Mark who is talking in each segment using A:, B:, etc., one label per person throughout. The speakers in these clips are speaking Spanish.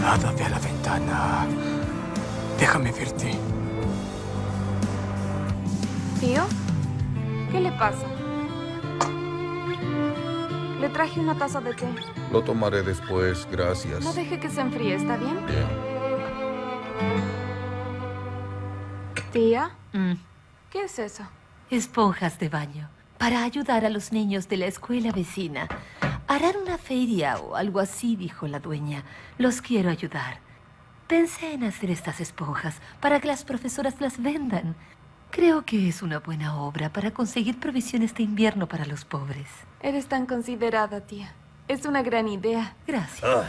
A: Ada, ve a la ventana. Déjame verte.
B: ¿Tío? ¿Qué le pasa? Le traje una taza de té.
C: Lo tomaré después, gracias.
B: No deje que se enfríe, ¿está bien?
C: Bien.
B: ¿Tía? ¿Qué es eso?
D: Esponjas de baño. Para ayudar a los niños de la escuela vecina. Harán una feria o algo así, dijo la dueña. Los quiero ayudar. Pensé en hacer estas esponjas para que las profesoras las vendan. Creo que es una buena obra para conseguir provisiones de invierno para los pobres.
B: Eres tan considerada, tía. Es una gran idea.
D: Gracias.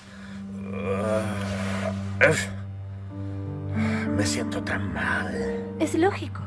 C: Me siento tan mal.
D: Es lógico.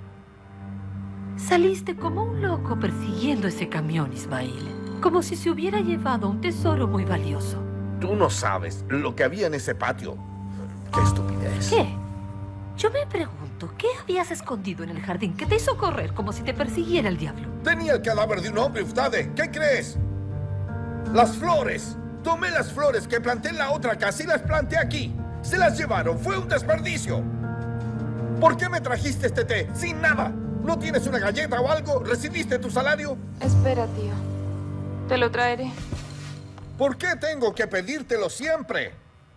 D: Saliste como un loco persiguiendo ese camión, Ismail. Como si se hubiera llevado un tesoro muy valioso.
C: Tú no sabes lo que había en ese patio. ¡Qué estupidez!
D: ¿Qué? Yo me pregunto, ¿qué habías escondido en el jardín que te hizo correr como si te persiguiera el diablo?
C: Tenía el cadáver de un hombre, Ustade. ¿Qué crees? Las flores. Tomé las flores que planté en la otra casa y las planté aquí. Se las llevaron. Fue un desperdicio. ¿Por qué me trajiste este té sin nada? ¿No tienes una galleta o algo? ¿Recibiste tu salario?
B: Espera, tío. Te lo traeré.
C: ¿Por qué tengo que pedírtelo siempre?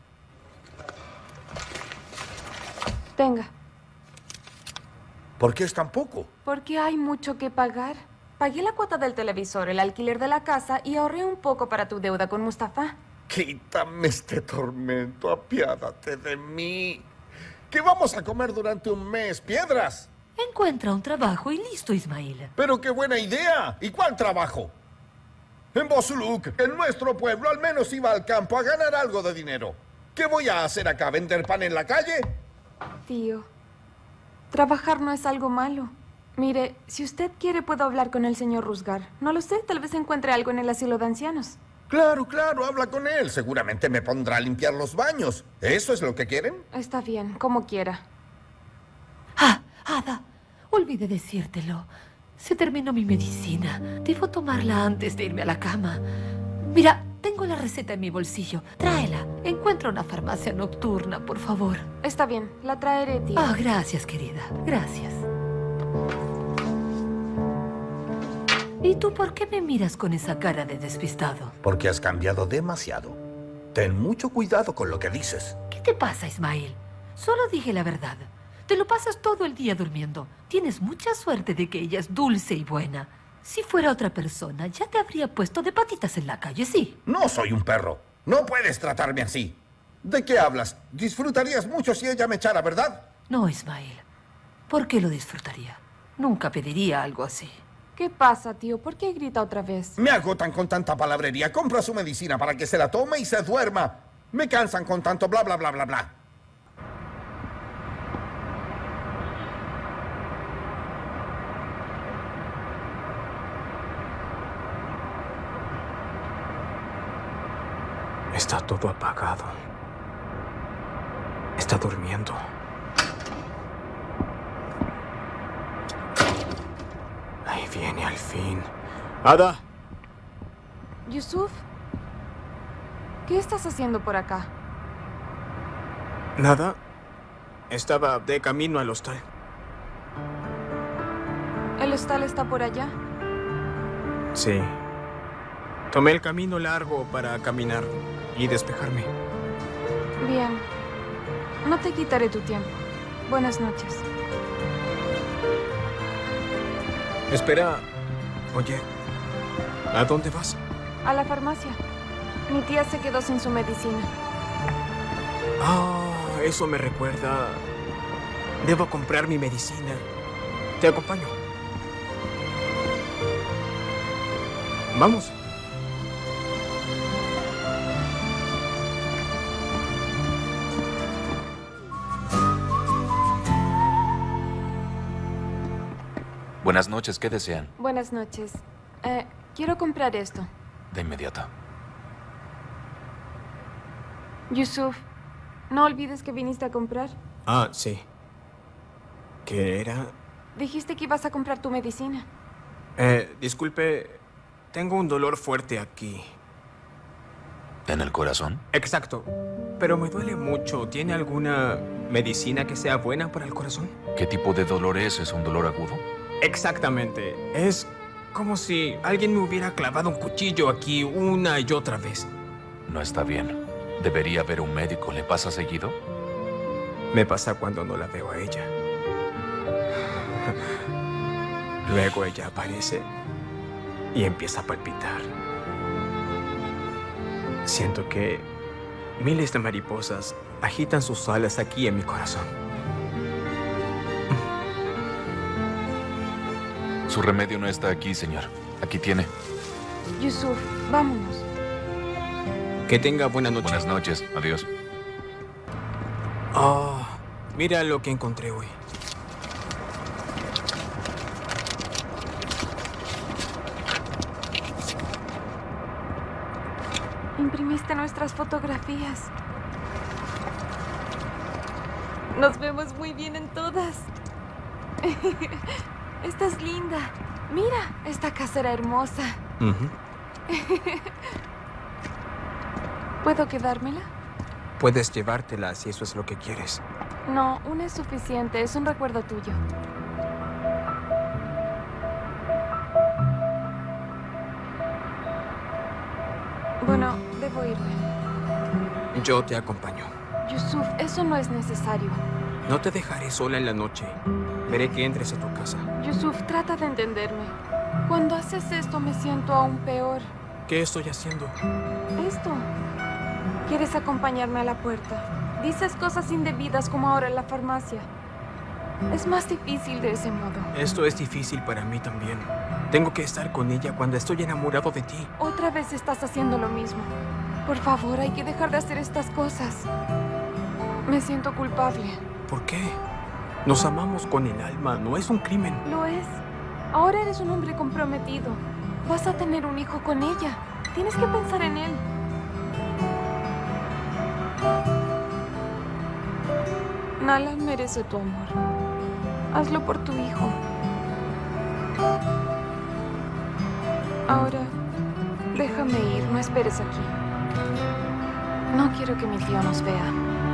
B: Tenga.
C: ¿Por qué es tan poco?
B: Porque hay mucho que pagar. Pagué la cuota del televisor, el alquiler de la casa y ahorré un poco para tu deuda con Mustafa.
C: Quítame este tormento, apiádate de mí. ¿Qué vamos a comer durante un mes? ¿Piedras?
D: Encuentra un trabajo y listo, Ismail.
C: ¡Pero qué buena idea! ¿Y cuál trabajo? En Bosuluk, en nuestro pueblo, al menos iba al campo a ganar algo de dinero. ¿Qué voy a hacer acá? ¿Vender pan en la calle?
B: Tío, trabajar no es algo malo. Mire, si usted quiere puedo hablar con el señor Rusgar. No lo sé, tal vez encuentre algo en el asilo de ancianos.
C: Claro, claro, habla con él. Seguramente me pondrá a limpiar los baños. ¿Eso es lo que quieren?
B: Está bien, como quiera.
D: Ah, Ada, olvidé decírtelo. Se terminó mi medicina. Debo tomarla antes de irme a la cama. Mira, tengo la receta en mi bolsillo. Tráela. Encuentra una farmacia nocturna, por favor.
B: Está bien, la traeré, tío.
D: Ah, gracias, querida. Gracias. ¿Y tú por qué me miras con esa cara de despistado?
C: Porque has cambiado demasiado. Ten mucho cuidado con lo que dices.
D: ¿Qué te pasa, Ismail? Solo dije la verdad. Te lo pasas todo el día durmiendo. Tienes mucha suerte de que ella es dulce y buena. Si fuera otra persona, ya te habría puesto de patitas en la calle, sí.
C: No soy un perro. No puedes tratarme así. ¿De qué hablas? Disfrutarías mucho si ella me echara, ¿verdad?
D: No, Ismail. ¿Por qué lo disfrutaría? Nunca pediría algo así.
B: ¿Qué pasa, tío? ¿Por qué grita otra vez?
C: Me agotan con tanta palabrería. Compra su medicina para que se la tome y se duerma. Me cansan con tanto bla, bla, bla, bla, bla.
A: Está todo apagado. Está durmiendo. Ahí viene al fin. ¡Ada!
B: Yusuf, ¿qué estás haciendo por acá?
A: Nada. Estaba de camino al hostal.
B: ¿El hostal está por allá?
A: Sí. Tomé el camino largo para caminar y despejarme.
B: Bien. No te quitaré tu tiempo. Buenas noches.
A: Espera. Oye, ¿a dónde vas?
B: A la farmacia. Mi tía se quedó sin su medicina.
A: Ah, eso me recuerda. Debo comprar mi medicina. Te acompaño. Vamos.
E: Buenas noches, ¿qué desean?
B: Buenas noches. Quiero comprar esto.
E: De inmediato.
B: Yusuf, no olvides que viniste a comprar.
A: Ah, sí. ¿Qué era?
B: Dijiste que ibas a comprar tu medicina.
A: Disculpe, tengo un dolor fuerte aquí.
E: ¿En el corazón?
A: Exacto. Pero me duele mucho. ¿Tiene alguna medicina que sea buena para el corazón?
E: ¿Qué tipo de dolor es? ¿Es un dolor agudo?
A: Exactamente. Es como si alguien me hubiera clavado un cuchillo aquí una y otra vez.
E: No está bien. Debería ver un médico. ¿Le pasa seguido?
A: Me pasa cuando no la veo a ella. Luego ella aparece y empieza a palpitar. Siento que miles de mariposas agitan sus alas aquí en mi corazón.
E: Su remedio no está aquí, señor. Aquí tiene.
B: Yusuf, vámonos.
A: Que tenga buena noche.
E: Buenas noches. Adiós.
A: Oh, mira lo que encontré hoy.
B: Imprimiste nuestras fotografías. Nos vemos muy bien en todas. Esta es linda. Mira, esta casa era hermosa. ¿Puedo quedármela?
A: Puedes llevártela si eso es lo que quieres.
B: No, una es suficiente. Es un recuerdo tuyo. Bueno, debo irme.
A: Yo te acompaño.
B: Yusuf, eso no es necesario.
A: No te dejaré sola en la noche. Veré que entres a tu casa.
B: Yusuf, trata de entenderme. Cuando haces esto me siento aún peor.
A: ¿Qué estoy haciendo?
B: Esto. ¿Quieres acompañarme a la puerta? Dices cosas indebidas como ahora en la farmacia. Es más difícil de ese modo.
A: Esto es difícil para mí también. Tengo que estar con ella cuando estoy enamorado de ti.
B: Otra vez estás haciendo lo mismo. Por favor, hay que dejar de hacer estas cosas. Me siento culpable.
A: ¿Por qué? Nos amamos con el alma, no es un crimen.
B: Lo es. Ahora eres un hombre comprometido. Vas a tener un hijo con ella. Tienes que pensar en él. Nala merece tu amor. Hazlo por tu hijo. Ahora, déjame ir. No esperes aquí. No quiero que mi tío nos vea.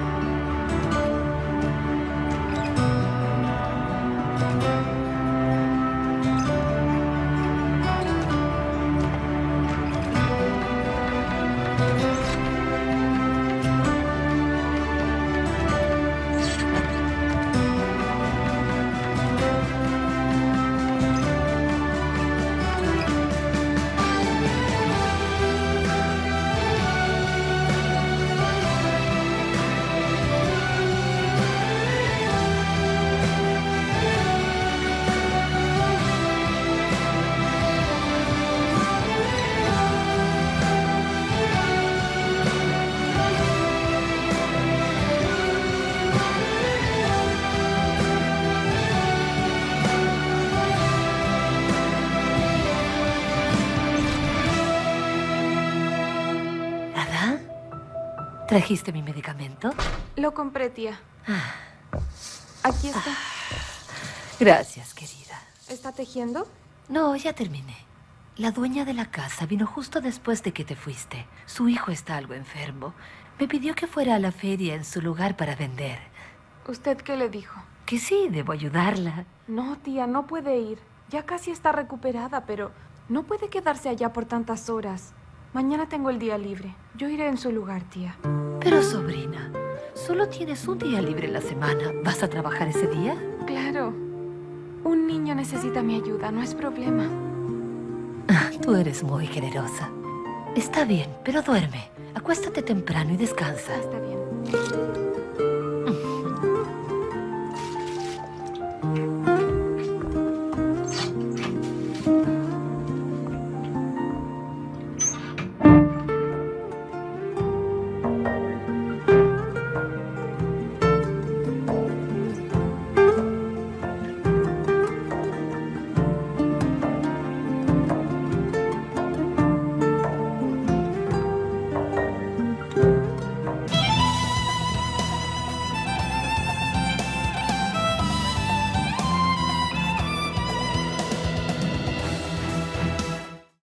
D: ¿Trajiste mi medicamento?
B: Lo compré, tía. Aquí está.
D: Gracias, querida.
B: ¿Está tejiendo?
D: No, ya terminé. La dueña de la casa vino justo después de que te fuiste. Su hijo está algo enfermo. Me pidió que fuera a la feria en su lugar para vender.
B: ¿Usted qué le dijo?
D: Que sí, debo ayudarla.
B: No, tía, no puede ir. Ya casi está recuperada, pero no puede quedarse allá por tantas horas. Mañana tengo el día libre. Yo iré en su lugar, tía.
D: Pero, sobrina, solo tienes un día libre en la semana. ¿Vas a trabajar ese día?
B: Claro. Un niño necesita mi ayuda, no es problema.
D: Tú eres muy generosa. Está bien, pero duerme. Acuéstate temprano y descansa.
B: Está bien.